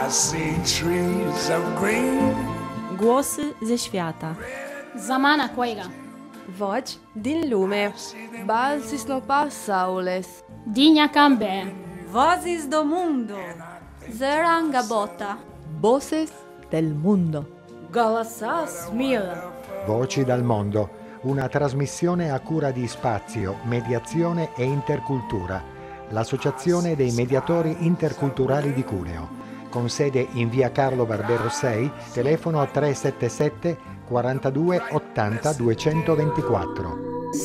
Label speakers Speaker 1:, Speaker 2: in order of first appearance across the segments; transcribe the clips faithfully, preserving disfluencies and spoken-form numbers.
Speaker 1: I see trees of green.
Speaker 2: Głosy ze świata.
Speaker 3: Zamana Quega.
Speaker 4: Voci din lume. Balsis no passaules.
Speaker 3: Digna Cambe.
Speaker 5: Vozes do mundo.
Speaker 6: Zerangabota.
Speaker 7: Voces del mundo.
Speaker 5: Голоса мира.
Speaker 8: Voci dal mondo, una trasmissione a cura di Spazio, Mediazione e Intercultura, l'associazione dei mediatori interculturali di Cuneo, con sede in via Carlo Barbero sei, telefono tre sette sette quarantadue ottanta duecentoventiquattro.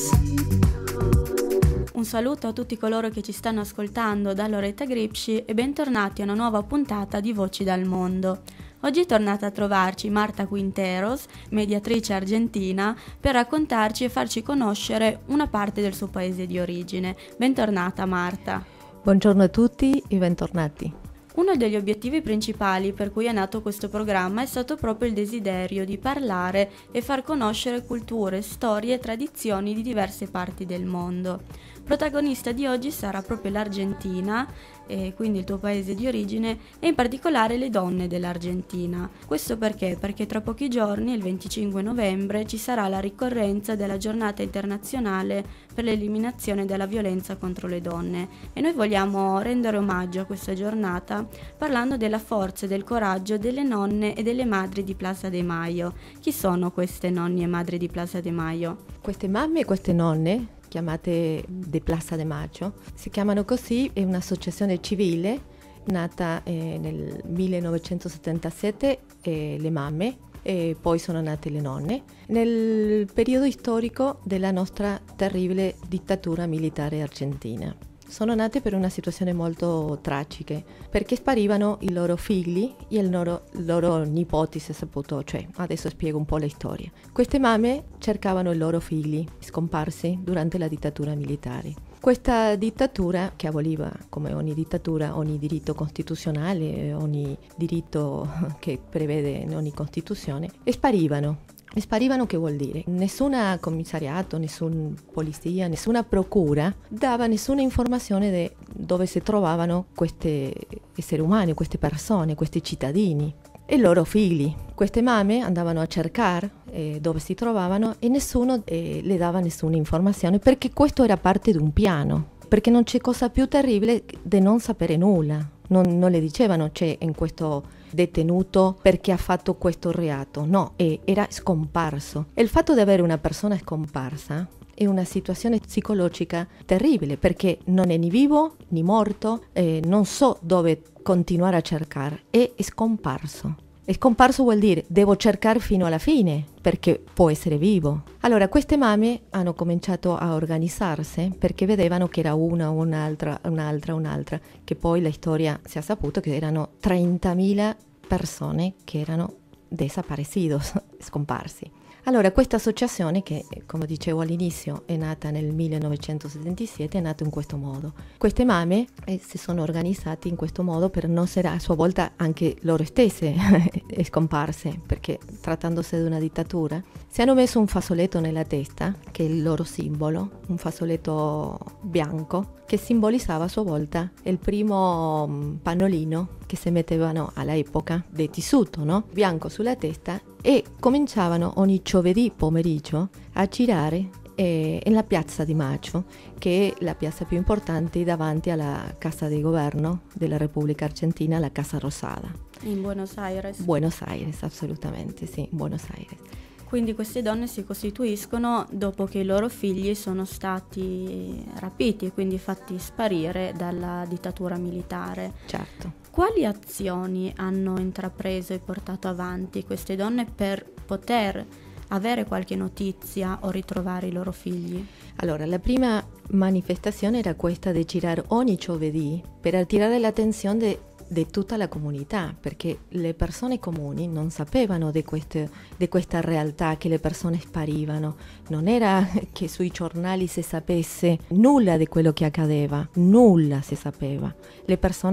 Speaker 6: Un saluto a tutti coloro che ci stanno ascoltando da Loretta Gripsci e bentornati a una nuova puntata di Voci dal Mondo. Oggi è tornata a trovarci Marta Quinteros, mediatrice argentina, per raccontarci e farci conoscere una parte del suo paese di origine. Bentornata Marta.
Speaker 7: Buongiorno a tutti e bentornati.
Speaker 6: Uno degli obiettivi principali per cui è nato questo programma è stato proprio il desiderio di parlare e far conoscere culture, storie e tradizioni di diverse parti del mondo. Protagonista di oggi sarà proprio l'Argentina, e quindi il tuo paese di origine, e in particolare le donne dell'Argentina. Questo perché? Perché tra pochi giorni, il venticinque novembre, ci sarà la ricorrenza della giornata internazionale per l'eliminazione della violenza contro le donne e noi vogliamo rendere omaggio a questa giornata parlando della forza e del coraggio delle nonne e delle madri di Plaza de Mayo. Chi sono queste nonne e madri di Plaza de Mayo?
Speaker 7: Queste mamme e queste nonne, chiamate di Plaza de Mayo, si chiamano così, è un'associazione civile nata eh, nel millenovecentosettantasette, eh, le mamme, e poi sono nate le nonne, nel periodo storico della nostra terribile dittatura militare argentina. Sono nate per una situazione molto tragica, perché sparivano i loro figli e i loro, loro nipoti, se saputo, cioè adesso spiego un po' la storia. Queste mamme cercavano i loro figli scomparsi durante la dittatura militare. Questa dittatura, che aboliva, come ogni dittatura, ogni diritto costituzionale, ogni diritto che prevede in ogni Costituzione, sparivano. E sparivano che vuol dire? Nessuna commissariato, nessuna polizia, nessuna procura dava nessuna informazione di dove si trovavano questi esseri umani, queste persone, questi cittadini e i loro figli. Queste mamme andavano a cercare eh, dove si trovavano e nessuno eh, le dava nessuna informazione, perché questo era parte di un piano, perché non c'è cosa più terribile di non sapere nulla. Non, non le dicevano c'è in questo detenuto perché ha fatto questo reato, no, e era scomparso. E il fatto di avere una persona scomparsa è una situazione psicologica terribile, perché non è né vivo né morto, eh, non so dove continuare a cercare, è scomparso. E scomparso vuol dire devo cercare fino alla fine, perché può essere vivo. Allora queste mamme hanno cominciato a organizzarsi perché vedevano che era una, un'altra, un'altra, un'altra, che poi la storia si è saputo che erano trentamila persone che erano desaparecidos, scomparsi. Allora questa associazione, che come dicevo all'inizio è nata nel millenovecentosettantasette, è nata in questo modo. Queste mamme eh, si sono organizzate in questo modo per non essere a sua volta anche loro stesse scomparse, perché trattandosi di una dittatura si hanno messo un fazzoletto nella testa, che è il loro simbolo, un fazzoletto bianco che simbolizzava a sua volta il primo um, pannolino che si mettevano all'epoca di tessuto, no? Bianco sulla testa, e cominciavano ogni giovedì pomeriggio a girare eh, nella piazza di Maggio, che è la piazza più importante davanti alla Casa di Governo della Repubblica Argentina, la Casa Rosada.
Speaker 6: In Buenos Aires?
Speaker 7: Buenos Aires, assolutamente, sì, Buenos Aires.
Speaker 6: Quindi queste donne si costituiscono dopo che i loro figli sono stati rapiti e quindi fatti sparire dalla dittatura militare.
Speaker 7: Certo.
Speaker 6: Quali azioni hanno intrapreso e portato avanti queste donne per poter avere qualche notizia o ritrovare i loro figli?
Speaker 7: Allora, la prima manifestazione era questa di girare ogni giovedì per attirare l'attenzione di tutta la comunità, perché le persone comuni non sapevano di, queste, di questa realtà, che le persone sparivano. Non era che sui giornali si sapesse nulla di quello che accadeva, nulla si sapeva. Le persone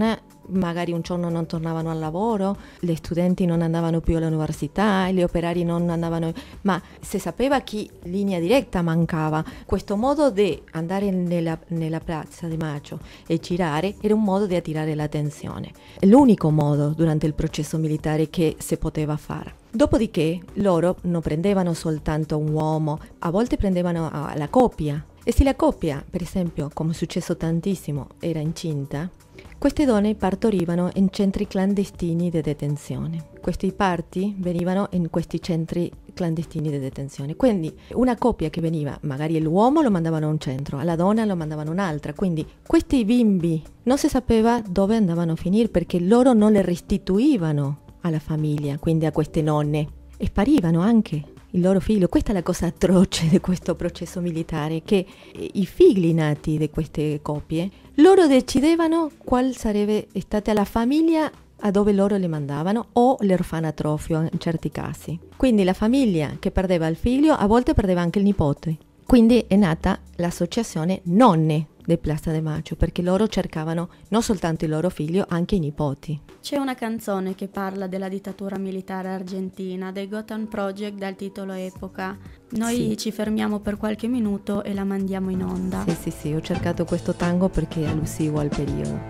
Speaker 7: magari un giorno non tornavano al lavoro, gli studenti non andavano più all'università, gli operai non andavano, ma si sapeva che linea diretta mancava. Questo modo di andare nella, nella Piazza di Maggio e girare era un modo di attirare l'attenzione. È l'unico modo durante il processo militare che si poteva fare. Dopodiché loro non prendevano soltanto un uomo, a volte prendevano la coppia. E se la coppia, per esempio, come è successo tantissimo, era incinta, queste donne partorivano in centri clandestini di detenzione. Questi parti venivano in questi centri clandestini di detenzione. Quindi una coppia che veniva, magari l'uomo lo mandavano a un centro, alla donna lo mandavano a un'altra. Quindi questi bimbi non si sapeva dove andavano a finire perché loro non le restituivano alla famiglia, quindi a queste nonne, e sparivano anche il loro figlio. Questa è la cosa atroce di questo processo militare, che i figli nati di queste coppie, loro decidevano qual sarebbe stata la famiglia a dove loro le mandavano, o l'orfanatrofio in certi casi. Quindi la famiglia che perdeva il figlio a volte perdeva anche il nipote. Quindi è nata l'associazione Nonne di Piazza de Maggio, perché loro cercavano non soltanto il loro figlio, anche i nipoti.
Speaker 2: C'è una canzone che parla della dittatura militare argentina, dei Gotham Project, dal titolo Epoca. Noi
Speaker 7: Sì.
Speaker 2: ci fermiamo per qualche minuto e la mandiamo in onda.
Speaker 7: Sì, sì, sì, ho cercato questo tango perché è allusivo al periodo.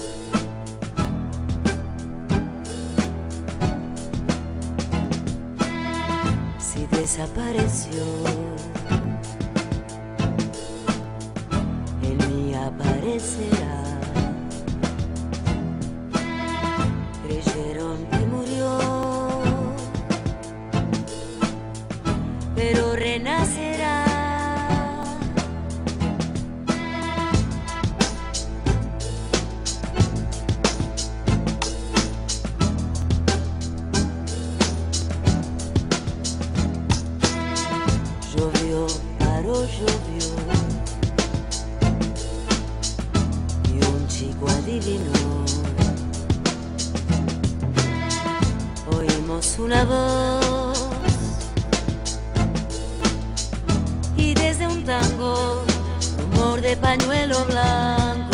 Speaker 9: Si desapareció, en mí aparecerá. Creyeron que murió, pero renacerá. Llovió, paró, llovió, y un chico adivinó. Oímos una voz, y desde un tango, rumor de pañuelo blanco.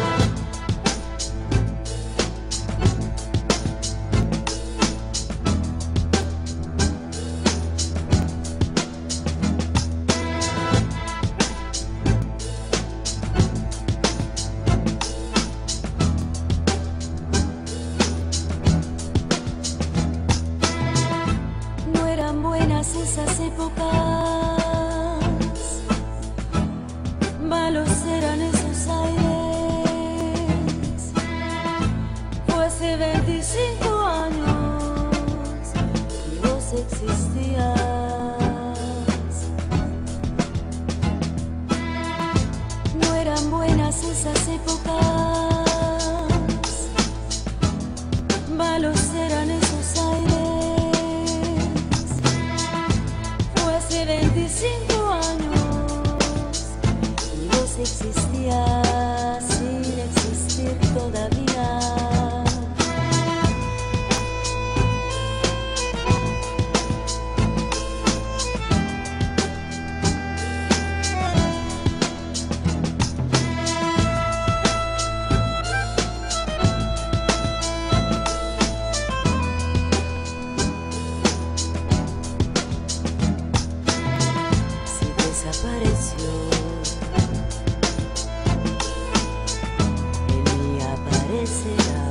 Speaker 9: No eran buenas esas épocas, malos eran esos aires. Fue hace veinticinco años y vos existías. No eran buenas esas épocas, malos eran esos aires. Fue hace veinticinco años y vos existías sin existir todavía. Si desapareció, en mí aparecerá.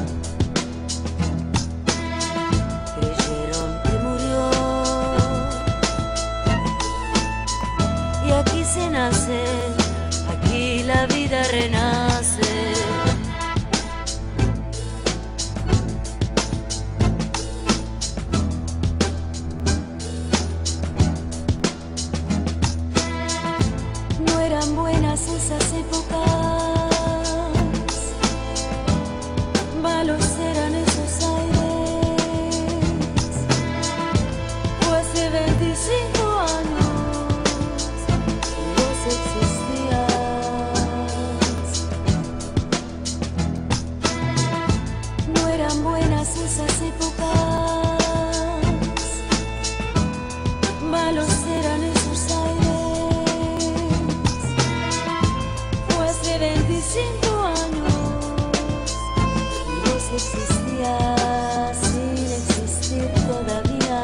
Speaker 9: Creyeron que murió, y aquí se nace, aquí la vida renace. No eran buenas esas épocas, malos eran esos aires. Fue hace veinticinco años y vos existías. No eran buenas esas épocas, malos eran esos aires. Fue hace veinticinco años y día sin existir todavía.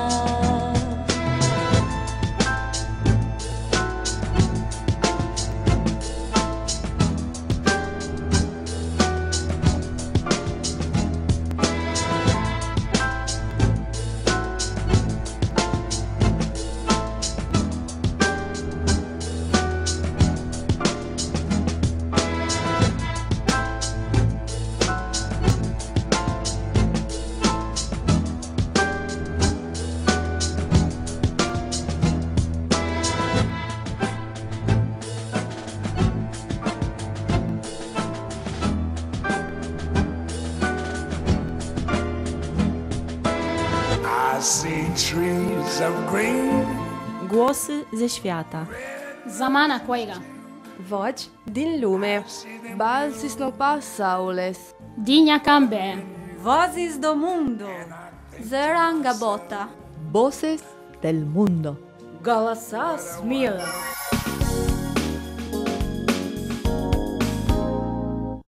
Speaker 1: I see trees of green,
Speaker 6: Głosy ze świata.
Speaker 3: Zamana Quaiga.
Speaker 4: Voci din lume. Balsis no passaules.
Speaker 3: Digna Cambe.
Speaker 5: Vozes do mundo.
Speaker 2: Zerangabota.
Speaker 7: Voces del mundo.
Speaker 5: Голоса с мира.